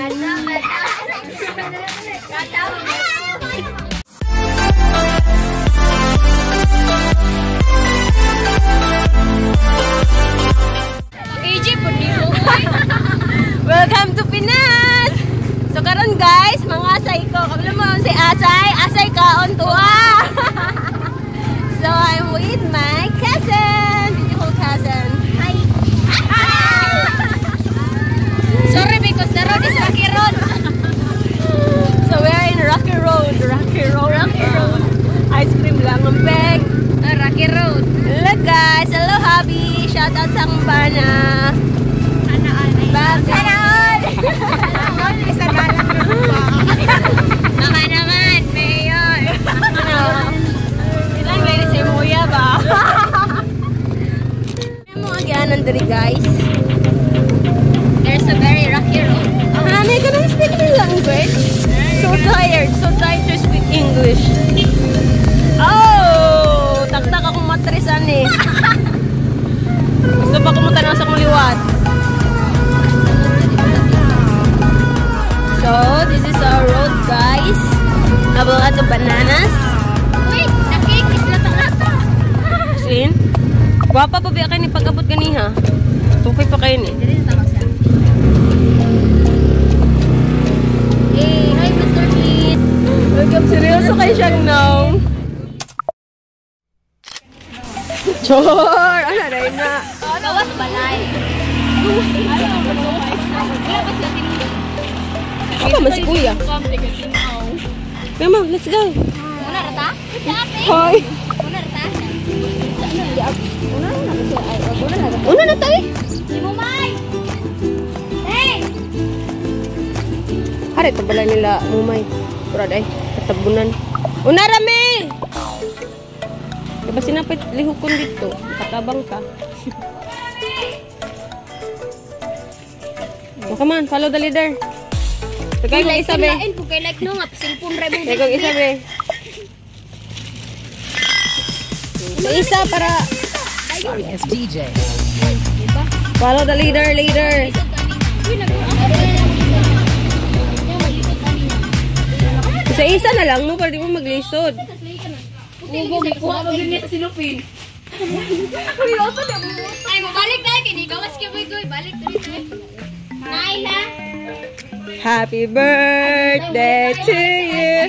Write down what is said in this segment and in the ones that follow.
Welcome to Pinas! So karon guys, mga asay ko. Kabalo mo si Asay kaon tuwa. So I'm with my cousin, beautiful cousin. Hi! Sorry because the road is rocky road. So we're in Rocky Road. Ice cream lang ang bag. Rocky Road. Hello guys, hello hubby. Shout out sa Mbana. Baka naman, Mayor. Ilan may si Muya ba? Ano mo agyanan diri guys? There's a very rocky road. May ka na speak the language? So tired to speak English. Oh, taktak akong matrisan eh. Gusto pa kumunta na sa kuliwat. So, this is our road, guys. Have a lot of bananas. Wait, the cake is lata-lata. Sin? Guwapa pa biya kayo ni pag-abot ganiha. Tupay pa kayo ni. Hey, hi Mr. Pete. Welcome, seryoso kayo siyang now. Chor! Ano rin na? Gawas balay. Apa masih kuya? Mama, let's go. Una rata? Hoy. Una rata? Una na tayo. Si Mumay. Hey. Hari tabala nila Mumay. Pura day, katabunan. Una rame. Diba sinapit lihukon dito? Katabang ka. Come on, follow the leader. Kaya kong isa be. Kaya like no nga, cellphone rebel. Kaya kong isa be. Isa para. Yes, DJ. Follow the leader. Isa na lang no, para di mo maglisod. Kuha mo din nito si Lupin. Ay, mabalik tayo. Kini gawas ka boy. Balik dito. Naila. Happy birthday to you.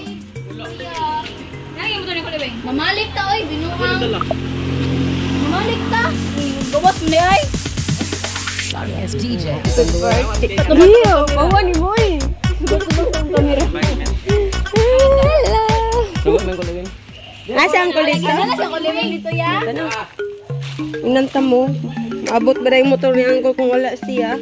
Mamalik ta oy, binuang. Mamalik ta. Gawas mo ay. Yes, DJ. Iyo, bawa ni Moy. Hello. Asa ang kulit ka? Ano sa kuliwin dito ya? Inanta mo. Abot ba yung motor ni Uncle kung wala siya?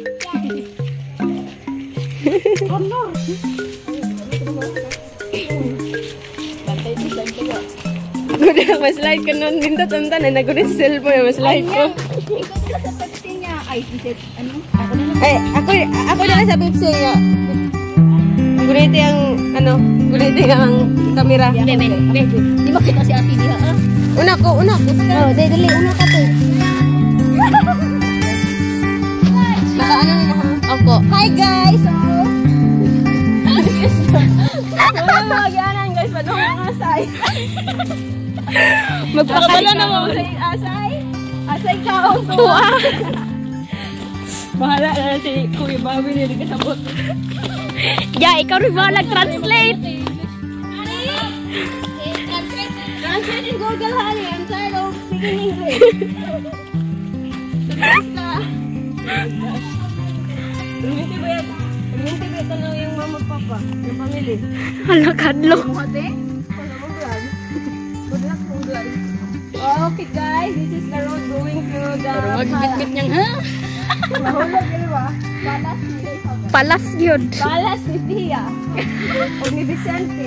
Guda, mas slide ka nun. Ginta tantan na nagunin sa cellphone. Mas slide ko. Ay, ako na sa Pepsi niya. Guliti ang, guliti ang kamera. Di makita si ate diha. Una ko. Oh, dali, una ka to. Naka-ano na ako. Opo. Hi guys! Wala mag-ianan guys, paano mga asay? Magpakabala na mo sa asay? Asay ka ang tuwa. Bahala na si Kuya Bobby na kasabot. Ya, ikaw rin ba nag-translate? Translate in Google, honey. I'm tired of speaking English. Rumiti ba yan? Rumiti ba ito lang yung mama papa? Yung family? Hala, kadlok. Good luck, Munggal. Okay guys, this is the road going to the... Magbitbit niyang ha? Mahulog yun ba? Palas yun. Palas ni Tia. O ni Vicente.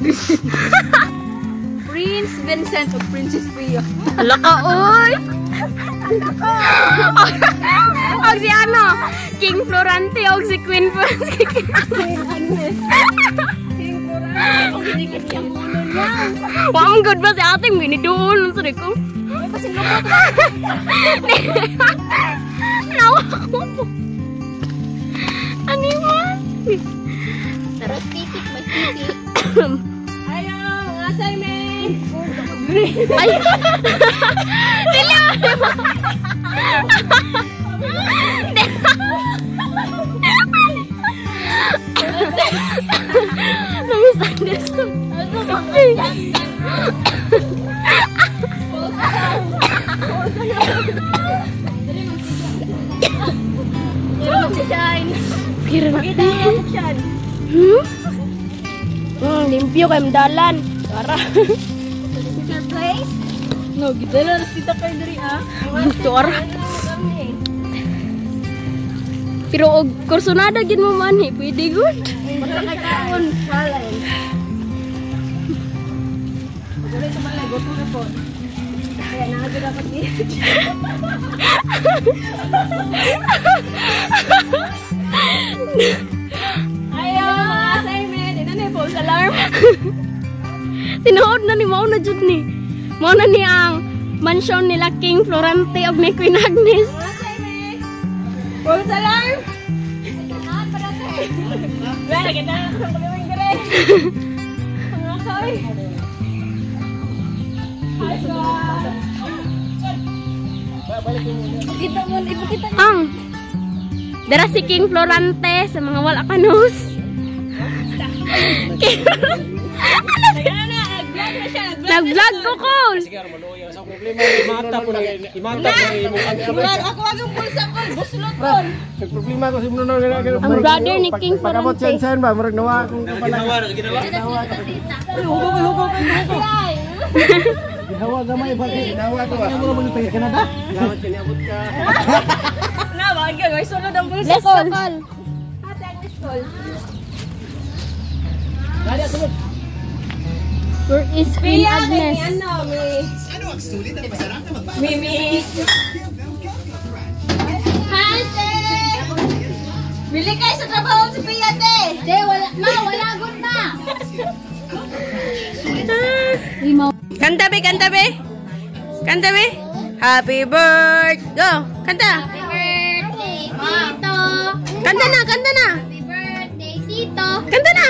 Prince Vincent o Princess Pia. Hala ka, oy! Og si ano? King Florante og si Queen Florante. Queen Agnes. King Florante. O ginikit niyang ulo niya. Wang good ba si ating ginidoon? Sorry ko. Ay, pasinloko ko. Nawa ko po. Ano yun? Tara, titik, mas titik. Ayo, mga assignment. Ay! Dili! Namisunderstood. Kira na. Limpyo kayo dalan. Para. Your place? No, kita na. Kita kayo dari Tuar. Pero og kursonada gid mo man pwede good. Basta kay kaon. Walay. Dili sa mga goto na po. Kaya naagad dapat di. Ayo, mga assignment. Ina na false alarm. Tinuod na ni mao na jud ni. Mao na ni ang mansion nila King Florante og ni Queen Agnes. Mga assignment. False alarm. Wala kita. Pagawin ka rin. Mga koy. Hi, God. Kita mo, ipakita niyo. Ang dara si King Florante sa mga wala kanus. Nag-vlog ko ko. Imata po Ako ang pulsa ko. Buslot ko. problema ko si Bruno Ang brother ni King Florante. sen ba murag nawa kung pala ginawa gamay ba ginawa ko ba mo man tayo Canada salamat kaniabot ka Na, wag ka. May sunod ang pulsa Let's ko. call. Ate Agnes call. dali sunod Where is Queen Pia, Agnes? ano, Mimi. Hante! Bili kayo sa trabaho sa Pia, te. Te, wala good na. Kanta be, kanta be. Kanta be. Happy birthday. Go, kanta. Happy birthday, Tito. Kanta na, kanta na. Happy birthday, Tito. Kanta na.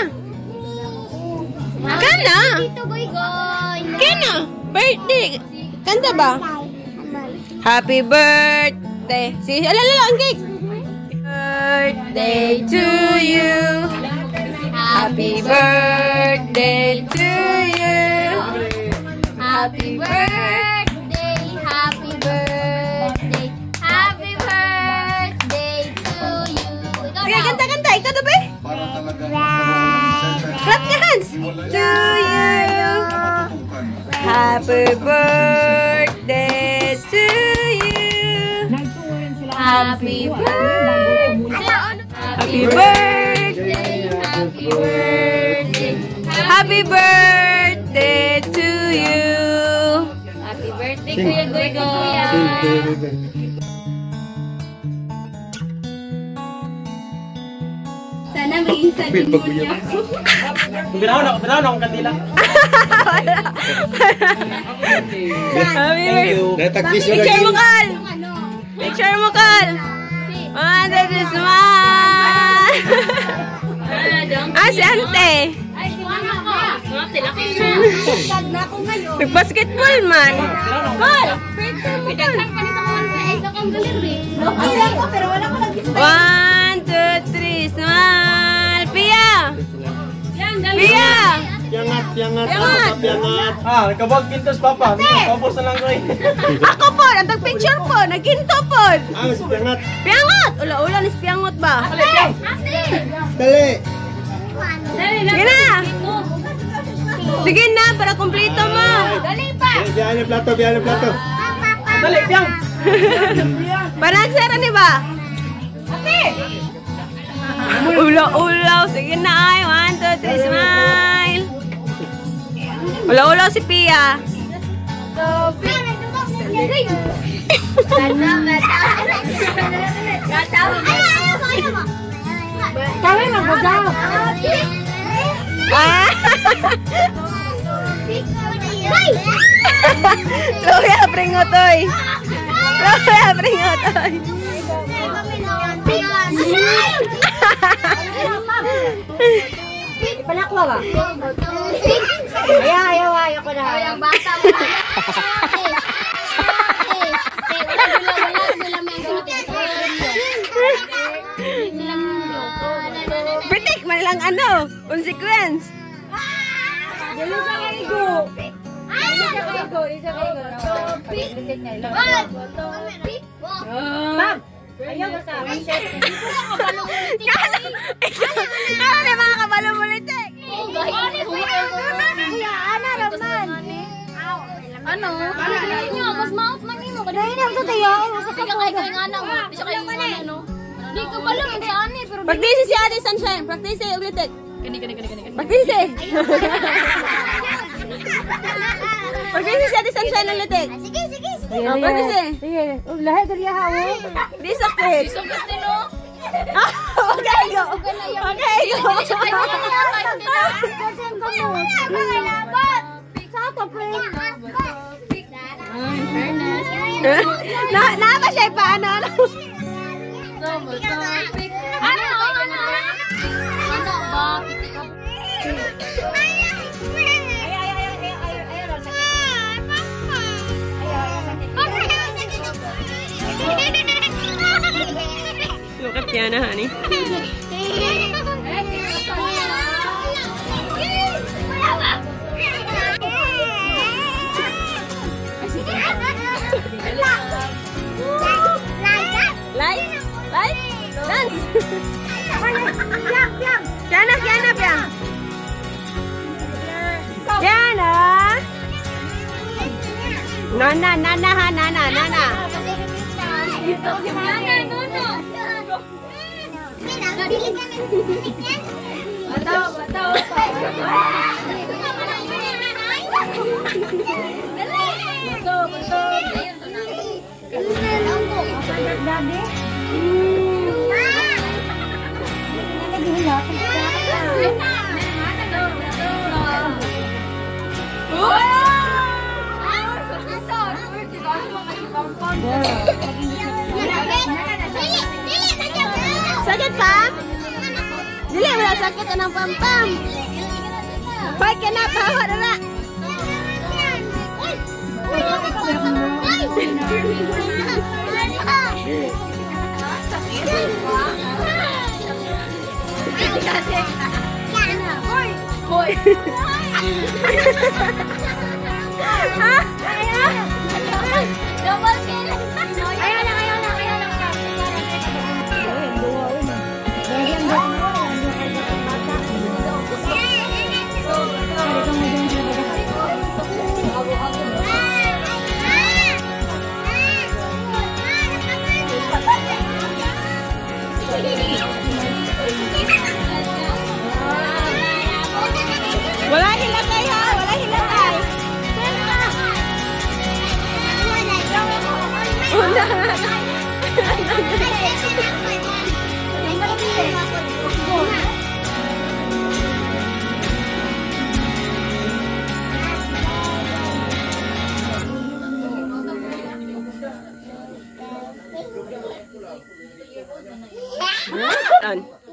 Kana. Tito Goy-Goy. Kana. Birthday. Kanta ba? Happy birthday. Si, alala, ang cake. Birthday to you. Happy birthday to you. Happy birthday, happy birthday, happy birthday to you. Sige, kanta, kanta. Ikaw to be. Clap your hands. To you. Happy birthday to you. Happy birthday. Happy birthday. Happy birthday, Happy birthday to you. happy birthday, Kuya Goy-Goy. Sana may isa din mo niya. binaw na akong kandila Happy birthday. Picture mo, Carl. Picture mo, Carl. That is smile. Ah, si Ante. Ay, si Mama ko. Mga tilaki na. Nag-basketball man. Carl. Pidagdag pa ni sa mga isa kang galeri. Pero wala ko lang. 1, 2, 3, smile. Pia. Yan, Pia. piangat Piangat. piangat nakabag kintos papa tapos na lang ko Ako po, nagpicture po. Naginto po. mas piangat Piangot. Ula-ula ni piangot ba? dali Sige na. Sige na, para kumpleto mo. Dali pa. biyahe ng plato dali piang Panagsara ni ba? Ulaw-ulaw. Sige na ay. 1, 2, 3, smile. Ulaw-ulaw si Pia. Kami mag-ugaw. Ah! Luya, pringotoy. Luya, pringotoy. Palakwa ba? Ayaw ko na. Ay, ang bata mo. Pitik, manilang ano? Consequence. Dali sa kaigo. Ma'am! Ayaw ba sa amin? Kala na mga kabalong ulitik. Ano? Mas maot man nimo. Dahil na sa tayo. Sige kay nga na. Di siya kay nga ano. Di ko pala hindi ani pero Practice si Ate Sunshine. Practice ulitik. kani. Practice. Practice si Ate Sunshine ulitik. Sige. Oh, practice. Sige, lahat dari hawo. Di sakit. Sugat din no. Okay, go. Okay, go. Na ba siya paano? Ano ba? Look at Tiana, honey. Light? Light? Dance! Tiana, Piang! Tiana! Nana. Sakit, Pam? Dili, wala sakit ka ng pam-pam. Hoy, kenapa? Hawa na. Double kill. Wala hilakay ha, wala hilakay. Done.